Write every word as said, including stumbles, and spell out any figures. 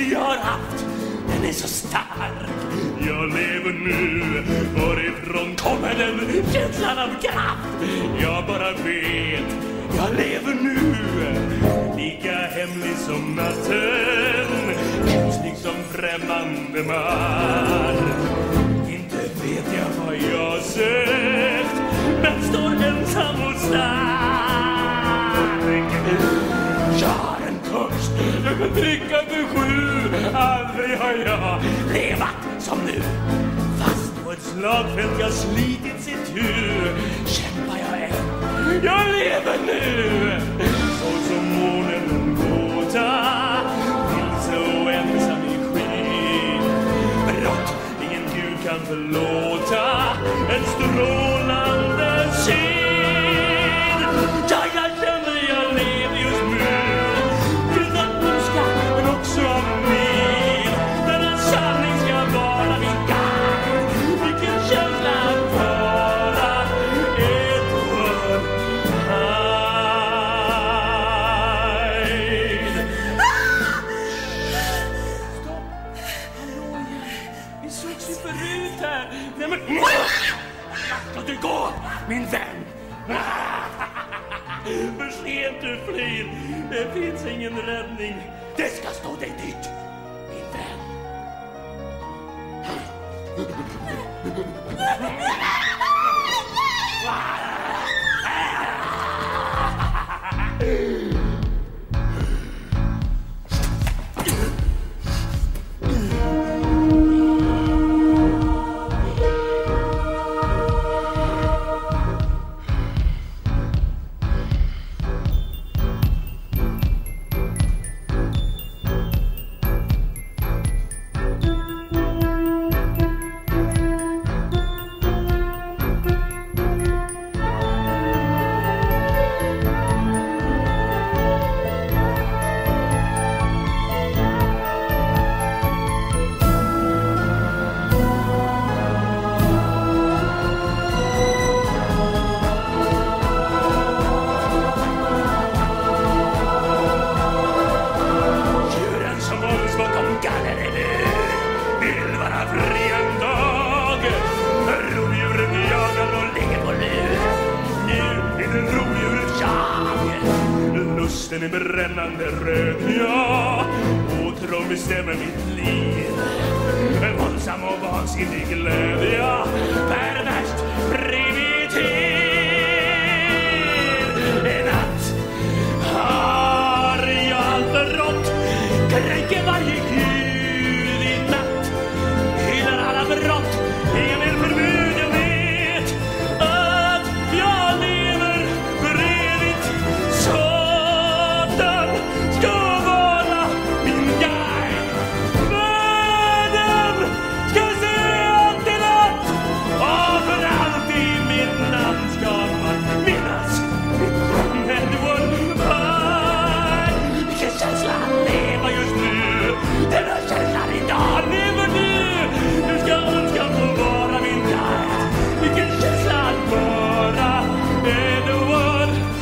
aldrig har haft. Den är så stark. Jag lever nu. Varifrån kommer den känslan av kraft? Jag bara vet. Jag lever nu. Lika hemlig som natten. Kuslig som främmande mark. Inte vet jag vad jag sökt, men står ensam och stark. Jag har en törst, jag kan dricka för sju. Aldrig har jag levat som nu. Fast på ett slagfält jag slitit sitt hur, kämpar jag än. Jag lever nu. Så som månen en gåta, vilse och ensam i sken. Brott ingen gud kan förlåta, en strålande syn. Ja, jag känner jag lever just nu. Utan önska, men också av min. Denna sanning ska vara min guide. Vilken känsla att vara Ekborg. Stopp! Hallå igen! Vi sågs ju förut här! Nej men... Låt du gå, min vän! För sent du flyr. Det finns ingen räddning. Det ska stå dig dyrt, min vän. Den är brännande röd, ja. Och tron bestämmer mitt liv. En våldsam och vansinnig glädje, ja. Perverst primitiv. En natt har jag allt förrått. Kränker varje gud i natt. Hyllar alla brott. Ingen vill förbud, jag vet att jag lever för evigt. Så Edward.